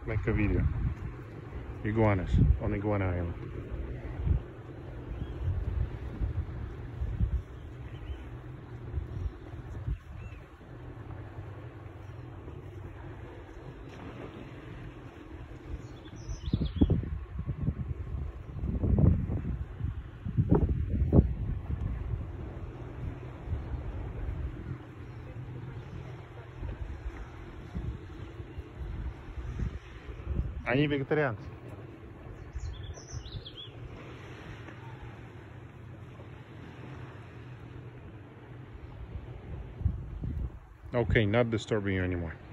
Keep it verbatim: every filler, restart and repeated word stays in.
make a video. Iguanas on Iguana Island. Они вегетарианцы. Okay, not disturbing you anymore.